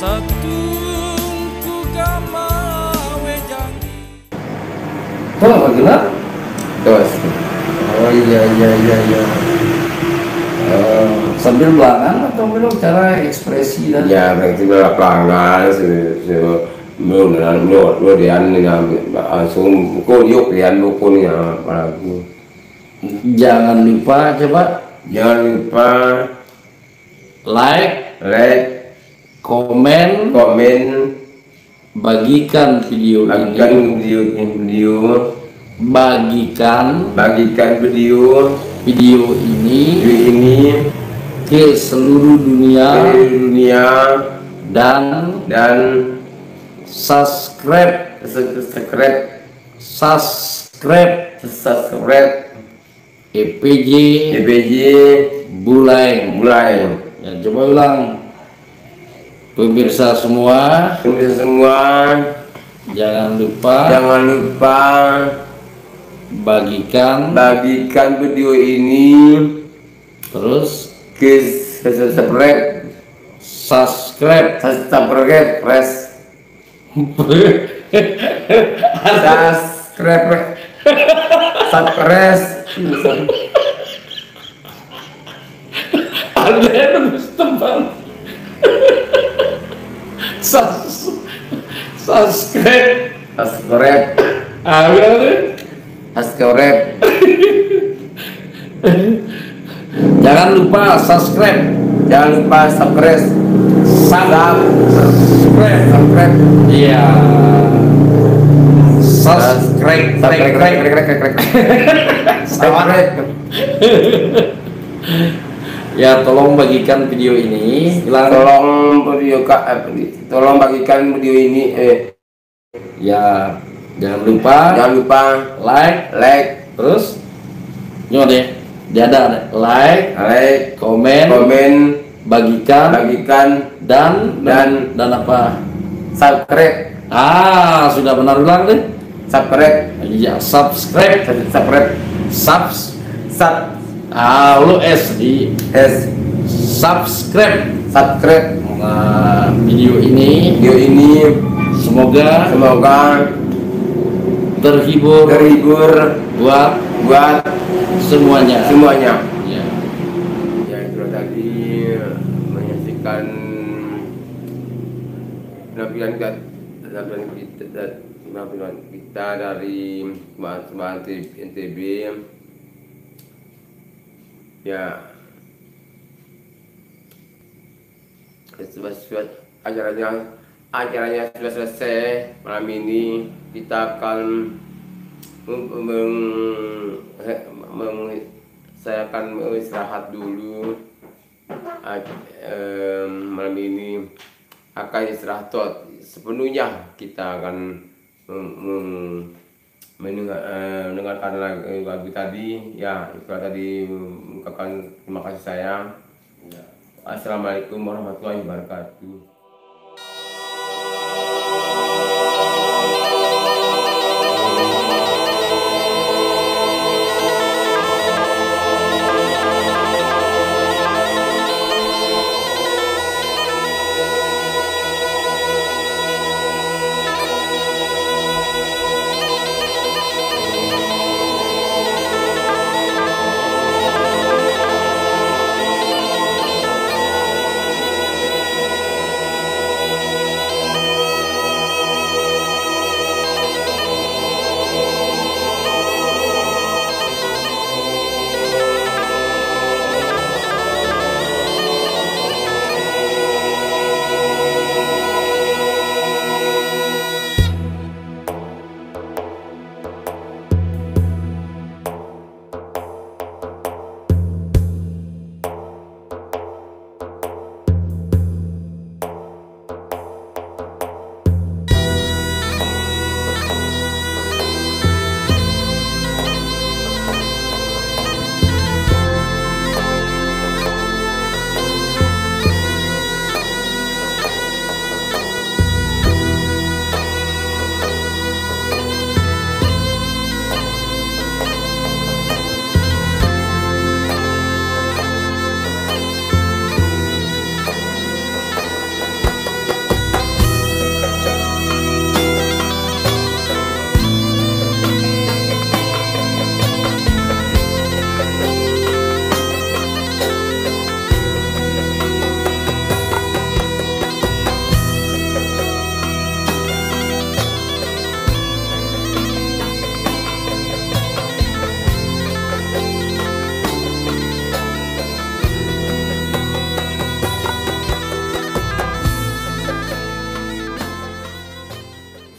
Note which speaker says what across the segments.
Speaker 1: Satungku gamawe janji.
Speaker 2: Kok bagaimana?
Speaker 3: Terus
Speaker 2: Oh iya. Sambil belangan atau belum cara ekspresi dan
Speaker 3: ya berarti pelanggan lo dian langsung kok yuk dian bukunya apalagi.
Speaker 2: jangan lupa coba
Speaker 3: Jangan lupa
Speaker 2: like,
Speaker 3: komen,
Speaker 2: bagikan video
Speaker 3: bagikan
Speaker 2: ini,
Speaker 3: bagikan
Speaker 2: video ini ke seluruh dunia dan subscribe EPJ Buleng. Ya, coba ulang. Pemirsa semua, jangan lupa bagikan
Speaker 3: video ini
Speaker 2: terus
Speaker 3: ke
Speaker 2: subscribe ada terus teman subscribe jangan lupa subscribe iya subscribe ya tolong bagikan video ini
Speaker 3: tolong bagikan video ini
Speaker 2: ya jangan lupa like terus nyo deh dia ada like komen bagikan dan apa
Speaker 3: subscribe
Speaker 2: sudah benar ulang deh ya subscribe lu S di subscribe nah, video ini semoga terhibur buat semuanya ya.
Speaker 3: Ya itu tadi menyaksikan penampilan kita dari teman-teman NTB. Ya, acaranya sudah selesai. Malam ini kita akan saya akan istirahat dulu. Malam ini akan istirahat sepenuhnya. Kita akan mendengarkan lagu tadi. Ya, itu tadi mengucapkan terima kasih saya. Assalamualaikum warahmatullahi wabarakatuh.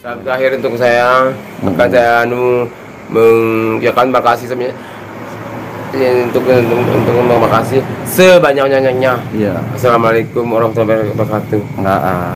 Speaker 3: Terakhir untuk saya akan saya mengucapkan terima kasih sebenarnya untuk terima kasih sebanyak-banyaknya.
Speaker 2: Iya.
Speaker 3: Assalamualaikum warahmatullahi wabarakatuh.
Speaker 2: Nggak.